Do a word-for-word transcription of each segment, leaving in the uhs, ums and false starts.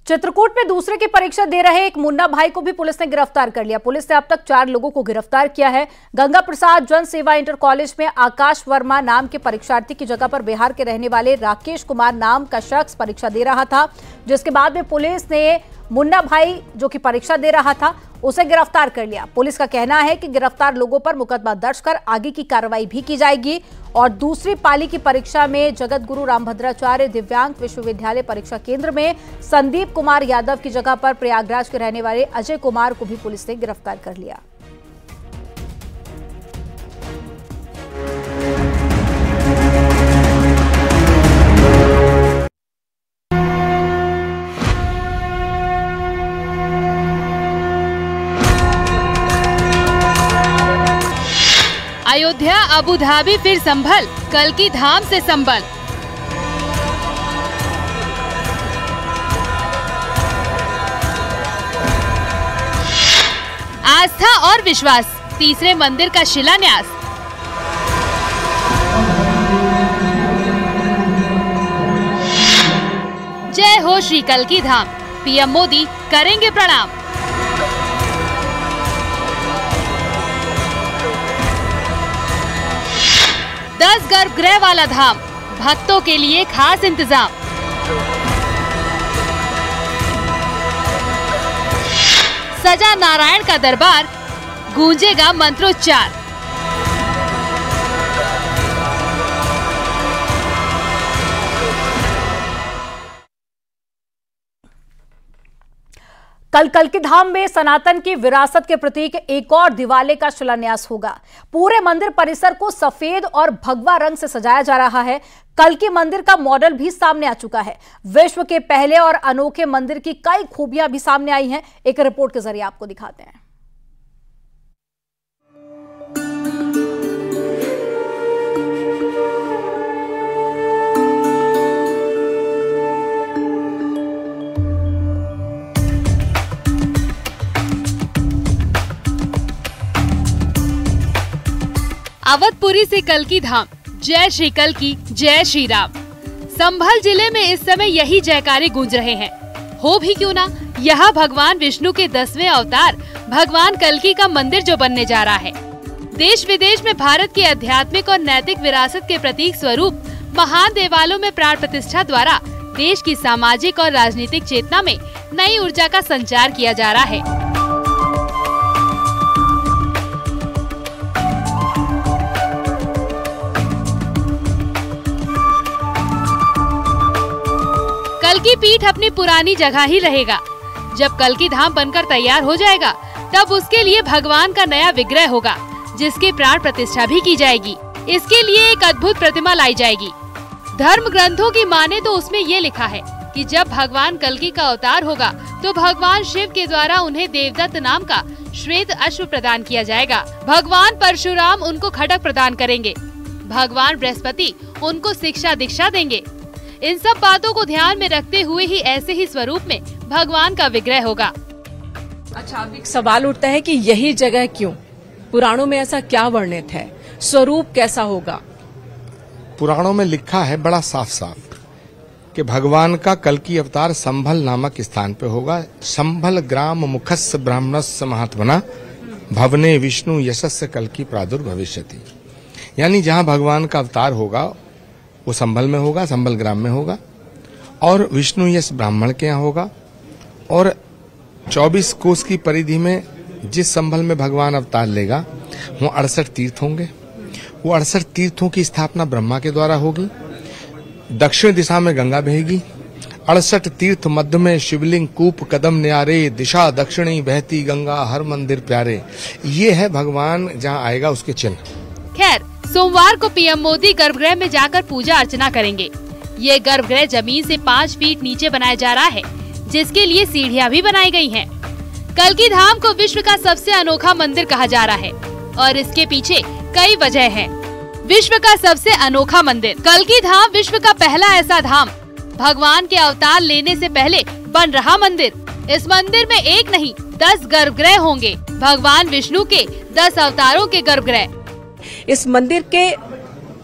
चित्रकूट में दूसरे की परीक्षा दे रहे एक मुन्ना भाई को भी पुलिस ने गिरफ्तार कर लिया। पुलिस ने अब तक चार लोगों को गिरफ्तार किया है। गंगा प्रसाद जन सेवा इंटर कॉलेज में आकाश वर्मा नाम के परीक्षार्थी की जगह पर बिहार के रहने वाले राकेश कुमार नाम का शख्स परीक्षा दे रहा था, जिसके बाद में पुलिस ने मुन्ना भाई जो कि परीक्षा दे रहा था उसे गिरफ्तार कर लिया। पुलिस का कहना है कि गिरफ्तार लोगों पर मुकदमा दर्ज कर आगे की कार्रवाई भी की जाएगी। और दूसरी पाली की परीक्षा में जगत गुरु रामभद्राचार्य दिव्यांग विश्वविद्यालय परीक्षा केंद्र में संदीप कुमार यादव की जगह पर प्रयागराज के रहने वाले अजय कुमार को भी पुलिस ने गिरफ्तार कर लिया। अयोध्या अबू धाबी फिर संभल, कल्कि धाम से संभल। आस्था और विश्वास, तीसरे मंदिर का शिलान्यास। जय हो श्री कल्कि धाम, पीएम मोदी करेंगे प्रणाम। दस गर्भगृह वाला धाम, भक्तों के लिए खास इंतजाम। सजा नारायण का दरबार, गूंजेगा मंत्रोच्चार। कल कल्कि धाम में सनातन की विरासत के प्रतीक एक और दिवाले का शिलान्यास होगा। पूरे मंदिर परिसर को सफेद और भगवा रंग से सजाया जा रहा है। कल्कि मंदिर का मॉडल भी सामने आ चुका है। विश्व के पहले और अनोखे मंदिर की कई खूबियां भी सामने आई हैं। एक रिपोर्ट के जरिए आपको दिखाते हैं। अवधपुरी से कल्कि धाम, जय श्री कल्कि, जय श्री राम। संभल जिले में इस समय यही जयकारे गूंज रहे हैं। हो भी क्यों ना, यहाँ भगवान विष्णु के दसवें अवतार भगवान कल्कि का मंदिर जो बनने जा रहा है। देश विदेश में भारत की आध्यात्मिक और नैतिक विरासत के प्रतीक स्वरूप महान देवालयों में प्राण प्रतिष्ठा द्वारा देश की सामाजिक और राजनीतिक चेतना में नई ऊर्जा का संचार किया जा रहा है। कल्कि पीठ अपनी पुरानी जगह ही रहेगा। जब कल्कि धाम बनकर तैयार हो जाएगा तब उसके लिए भगवान का नया विग्रह होगा, जिसकी प्राण प्रतिष्ठा भी की जाएगी। इसके लिए एक अद्भुत प्रतिमा लाई जाएगी। धर्म ग्रंथों की माने तो उसमें ये लिखा है कि जब भगवान कल्कि का अवतार होगा तो भगवान शिव के द्वारा उन्हें देवदत्त नाम का श्वेत अश्व प्रदान किया जाएगा। भगवान परशुराम उनको खड्ग प्रदान करेंगे। भगवान बृहस्पति उनको शिक्षा दीक्षा देंगे। इन सब बातों को ध्यान में रखते हुए ही ऐसे ही स्वरूप में भगवान का विग्रह होगा। अच्छा, अब एक सवाल उठता है कि यही जगह क्यों? पुराणों में ऐसा क्या वर्णित है? स्वरूप कैसा होगा? पुराणों में लिखा है बड़ा साफ साफ कि भगवान का कल्कि अवतार संभल नामक स्थान पे होगा। संभल ग्राम मुखस्य ब्राह्मणस्य महात्मना भवने विष्णु यशस्य कल्कि प्रादुर्भविष्यति। यानी जहाँ भगवान का अवतार होगा वो संभल में होगा, संभल ग्राम में होगा, और विष्णु यश ब्राह्मण के यहाँ होगा। और चौबीस कोस की परिधि में जिस संभल में भगवान अवतार लेगा वो अड़सठ तीर्थ होंगे। वो अड़सठ तीर्थों की स्थापना ब्रह्मा के द्वारा होगी। दक्षिण दिशा में गंगा बहेगी। अड़सठ तीर्थ मध्य में शिवलिंग कूप कदम न्यारे, दिशा दक्षिणी बहती गंगा हर मंदिर प्यारे। ये है भगवान जहाँ आएगा उसके चिन्ह। खैर, सोमवार को पीएम मोदी गर्भगृह में जाकर पूजा अर्चना करेंगे। ये गर्भगृह जमीन से पाँच फीट नीचे बनाया जा रहा है, जिसके लिए सीढ़ियां भी बनाई गई हैं। कल्कि धाम को विश्व का सबसे अनोखा मंदिर कहा जा रहा है और इसके पीछे कई वजह हैं। विश्व का सबसे अनोखा मंदिर कल्कि धाम विश्व का पहला ऐसा धाम, भगवान के अवतार लेने से पहले बन रहा मंदिर। इस मंदिर में एक नहीं दस गर्भगृह होंगे। भगवान विष्णु के दस अवतारों के गर्भगृह। इस मंदिर के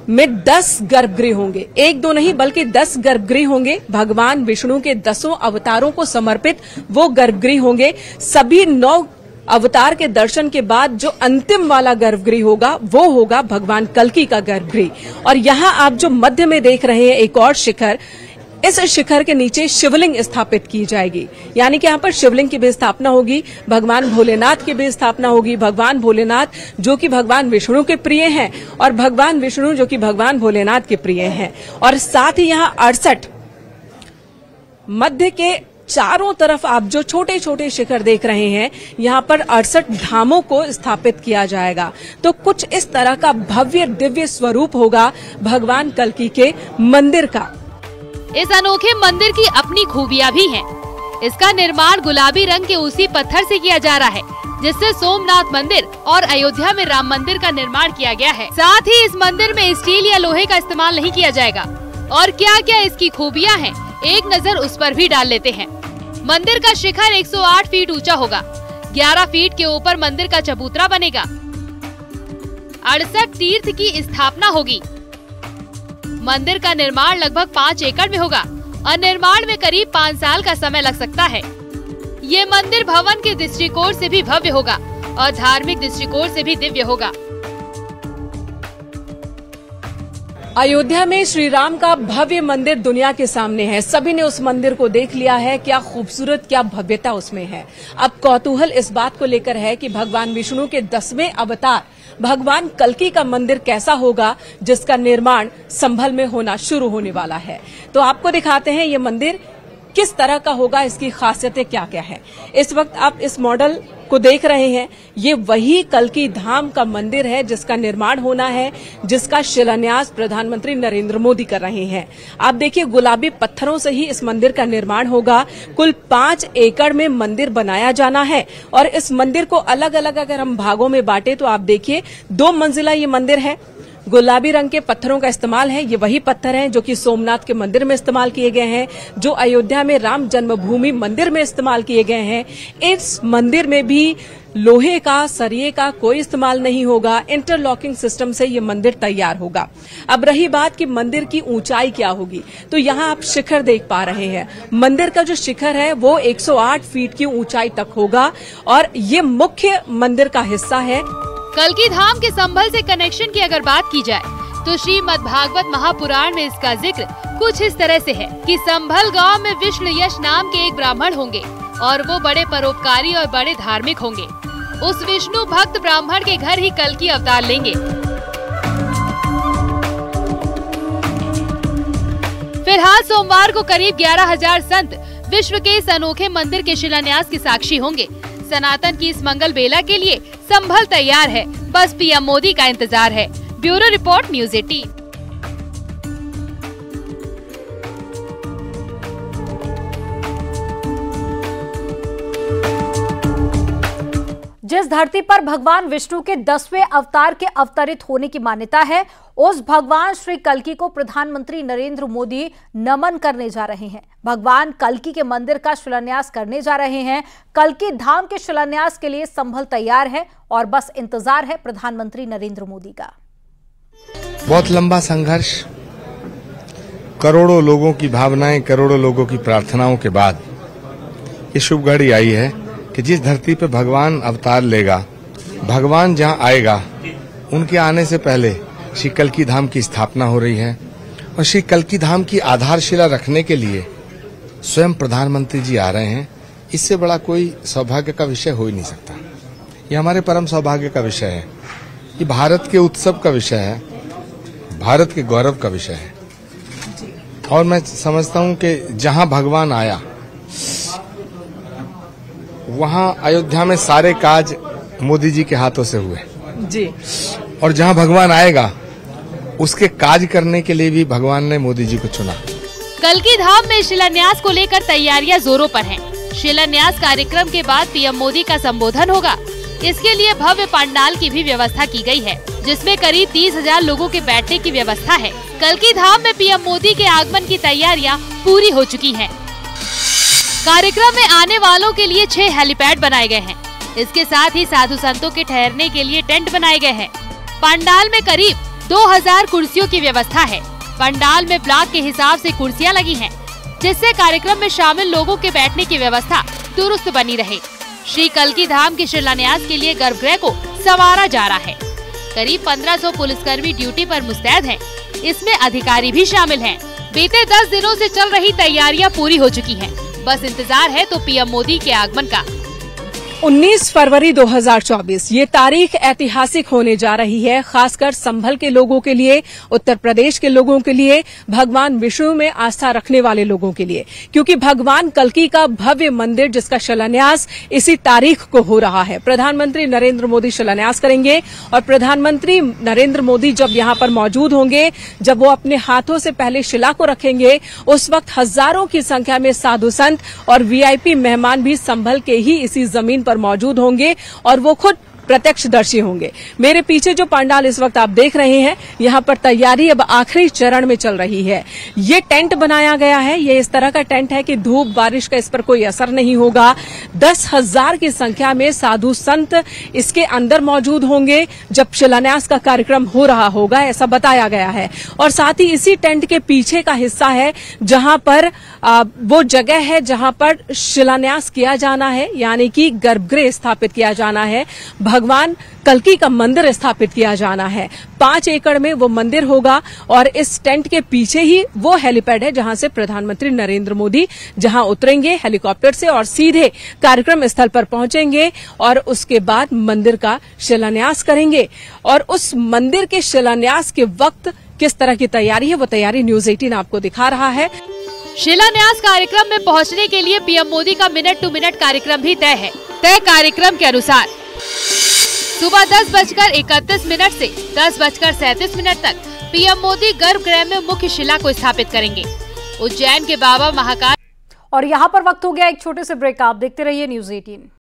में दस गर्भगृह होंगे। एक दो नहीं बल्कि दस गर्भगृह होंगे। भगवान विष्णु के दसों अवतारों को समर्पित वो गर्भगृह होंगे। सभी नौ अवतार के दर्शन के बाद जो अंतिम वाला गर्भगृह होगा वो होगा भगवान कल्की का गर्भगृह। और यहाँ आप जो मध्य में देख रहे हैं एक और शिखर, इस शिखर के नीचे शिवलिंग स्थापित की जाएगी, यानी कि यहाँ पर शिवलिंग की भी स्थापना होगी, भगवान भोलेनाथ की भी स्थापना होगी। भगवान भोलेनाथ जो कि भगवान विष्णु के प्रिय हैं और भगवान विष्णु जो कि भगवान भोलेनाथ के प्रिय हैं। और साथ ही यहाँ अड़सठ मध्य के चारों तरफ आप जो छोटे छोटे शिखर देख रहे हैं, यहाँ पर अड़सठ धामों को स्थापित किया जाएगा। तो कुछ इस तरह का भव्य दिव्य स्वरूप होगा भगवान कल्की के मंदिर का। इस अनोखे मंदिर की अपनी खूबियां भी हैं। इसका निर्माण गुलाबी रंग के उसी पत्थर से किया जा रहा है जिससे सोमनाथ मंदिर और अयोध्या में राम मंदिर का निर्माण किया गया है। साथ ही इस मंदिर में स्टील या लोहे का इस्तेमाल नहीं किया जाएगा। और क्या क्या इसकी खूबियां हैं, एक नजर उस पर भी डाल लेते हैं। मंदिर का शिखर एक सौ आठ फीट ऊंचा होगा। ग्यारह फीट के ऊपर मंदिर का चबूतरा बनेगा। अड़सठ तीर्थ की स्थापना होगी। मंदिर का निर्माण लगभग पाँच एकड़ में होगा और निर्माण में करीब पाँच साल का समय लग सकता है। ये मंदिर भवन के दृष्टिकोण से भी भव्य होगा और धार्मिक दृष्टिकोण से भी दिव्य होगा। अयोध्या में श्री राम का भव्य मंदिर दुनिया के सामने है। सभी ने उस मंदिर को देख लिया है। क्या खूबसूरत, क्या भव्यता उसमें है। अब कौतूहल इस बात को लेकर है कि भगवान विष्णु के दसवें अवतार भगवान कल्की का मंदिर कैसा होगा, जिसका निर्माण संभल में होना शुरू होने वाला है। तो आपको दिखाते हैं ये मंदिर किस तरह का होगा, इसकी खासियतें क्या क्या है। इस वक्त आप इस मॉडल को देख रहे हैं, ये वही कल्की धाम का मंदिर है जिसका निर्माण होना है, जिसका शिलान्यास प्रधानमंत्री नरेंद्र मोदी कर रहे हैं। आप देखिए, गुलाबी पत्थरों से ही इस मंदिर का निर्माण होगा। कुल पांच एकड़ में मंदिर बनाया जाना है और इस मंदिर को अलग अलग अगर हम भागों में बांटे तो आप देखिए दो मंजिला ये मंदिर है। गुलाबी रंग के पत्थरों का इस्तेमाल है। ये वही पत्थर हैं जो कि सोमनाथ के मंदिर में इस्तेमाल किए गए हैं, जो अयोध्या में राम जन्मभूमि मंदिर में इस्तेमाल किए गए हैं। इस मंदिर में भी लोहे का, सरिये का कोई इस्तेमाल नहीं होगा। इंटरलॉकिंग सिस्टम से ये मंदिर तैयार होगा। अब रही बात कि मंदिर की ऊंचाई क्या होगी, तो यहाँ आप शिखर देख पा रहे हैं। मंदिर का जो शिखर है वो एक सौ आठ फीट की ऊंचाई तक होगा और ये मुख्य मंदिर का हिस्सा है। कल्की धाम के संभल से कनेक्शन की अगर बात की जाए तो श्रीमद् भागवत महापुराण में इसका जिक्र कुछ इस तरह से है कि संभल गांव में विष्णु यश नाम के एक ब्राह्मण होंगे और वो बड़े परोपकारी और बड़े धार्मिक होंगे। उस विष्णु भक्त ब्राह्मण के घर ही कल्की अवतार लेंगे। फिलहाल सोमवार को करीब ग्यारह हजार संत विश्व के इस अनोखे मंदिर के शिलान्यास की साक्षी होंगे। सनातन की इस मंगल बेला के लिए संभल तैयार है, बस पीएम मोदी का इंतजार है। ब्यूरो रिपोर्ट, न्यूज़ अठारह। जिस धरती पर भगवान विष्णु के दसवें अवतार के अवतरित होने की मान्यता है, उस भगवान श्री कल्की को प्रधानमंत्री नरेंद्र मोदी नमन करने जा रहे हैं। भगवान कल्की के मंदिर का शिलान्यास करने जा रहे हैं। कल्की धाम के शिलान्यास के लिए संभल तैयार है और बस इंतजार है प्रधानमंत्री नरेंद्र मोदी का। बहुत लंबा संघर्ष, करोड़ों लोगों की भावनाएं, करोड़ों लोगों की प्रार्थनाओं के बाद ये शुभ घड़ी आई है कि जिस धरती पे भगवान अवतार लेगा, भगवान जहां आएगा, उनके आने से पहले श्री कल्की धाम की स्थापना हो रही है। और श्री कल्की धाम की आधारशिला रखने के लिए स्वयं प्रधानमंत्री जी आ रहे हैं। इससे बड़ा कोई सौभाग्य का विषय हो ही नहीं सकता। ये हमारे परम सौभाग्य का विषय है। ये भारत के उत्सव का विषय है, भारत के गौरव का विषय है। और मैं समझता हूं कि जहां भगवान आया वहां अयोध्या में सारे काज मोदी जी के हाथों से हुए जी। और जहां भगवान आएगा उसके काज करने के लिए भी भगवान ने मोदी जी को चुना। कल्की धाम में शिलान्यास को लेकर तैयारियां जोरों पर हैं। शिलान्यास कार्यक्रम के बाद पीएम मोदी का संबोधन होगा। इसके लिए भव्य पंडाल की भी व्यवस्था की गई है, जिसमें करीब तीस हजार लोगों के बैठने की व्यवस्था है। कल्की धाम में पीएम मोदी के आगमन की तैयारियां पूरी हो चुकी हैं। कार्यक्रम में आने वालों के लिए छह हेलीपैड बनाए गए हैं। इसके साथ ही साधु संतों के ठहरने के लिए टेंट बनाए गए हैं। पंडाल में करीब दो हज़ार कुर्सियों की व्यवस्था है। पंडाल में ब्लॉक के हिसाब से कुर्सियां लगी हैं, जिससे कार्यक्रम में शामिल लोगों के बैठने की व्यवस्था दुरुस्त बनी रहे। श्री कल्की धाम के शिलान्यास के लिए गर्भगृह को संवारा जा रहा है। करीब पंद्रह सौ पुलिसकर्मी ड्यूटी पर मुस्तैद हैं। इसमें अधिकारी भी शामिल हैं। बीते दस दिनों से चल रही तैयारियां पूरी हो चुकी हैं। बस इंतजार है तो पीएम मोदी के आगमन का। उन्नीस फरवरी दो हज़ार चौबीस ये तारीख ऐतिहासिक होने जा रही है, खासकर संभल के लोगों के लिए, उत्तर प्रदेश के लोगों के लिए, भगवान विष्णु में आस्था रखने वाले लोगों के लिए, क्योंकि भगवान कल्की का भव्य मंदिर जिसका शिलान्यास इसी तारीख को हो रहा है। प्रधानमंत्री नरेंद्र मोदी शिलान्यास करेंगे और प्रधानमंत्री नरेंद्र मोदी जब यहां पर मौजूद होंगे, जब वो अपने हाथों से पहले शिला को रखेंगे, उस वक्त हजारों की संख्या में साधु संत और वीआईपी मेहमान भी संभल के ही इसी जमीन पर मौजूद होंगे और वो खुद प्रत्यक्षदर्शी होंगे। मेरे पीछे जो पंडाल इस वक्त आप देख रहे हैं, यहाँ पर तैयारी अब आखिरी चरण में चल रही है। ये टेंट बनाया गया है, ये इस तरह का टेंट है कि धूप बारिश का इस पर कोई असर नहीं होगा। दस हजार की संख्या में साधु संत इसके अंदर मौजूद होंगे जब शिलान्यास का कार्यक्रम हो रहा होगा, ऐसा बताया गया है। और साथ ही इसी टेंट के पीछे का हिस्सा है जहां पर आ, वो जगह है जहां पर शिलान्यास किया जाना है, यानी कि गर्भगृह स्थापित किया जाना है, भगवान कल्की का मंदिर स्थापित किया जाना है। पांच एकड़ में वो मंदिर होगा और इस टेंट के पीछे ही वो हेलीपैड है जहां से प्रधानमंत्री नरेंद्र मोदी जहां उतरेंगे हेलीकॉप्टर से और सीधे कार्यक्रम स्थल पर पहुंचेंगे और उसके बाद मंदिर का शिलान्यास करेंगे। और उस मंदिर के शिलान्यास के वक्त किस तरह की तैयारी है, वो तैयारी न्यूज अठारह आपको दिखा रहा है। शिलान्यास कार्यक्रम में पहुंचने के लिए पीएम मोदी का मिनट टू मिनट कार्यक्रम भी तय है। तय कार्यक्रम के अनुसार सुबह दस बजकर इकतीस मिनट से दस बजकर सैंतीस मिनट तक पीएम मोदी गर्भगृह में मुख्य शिला को स्थापित करेंगे। उज्जैन के बाबा महाकाल। और यहाँ पर वक्त हो गया एक छोटे से ब्रेक का। आप देखते रहिए न्यूज अठारह।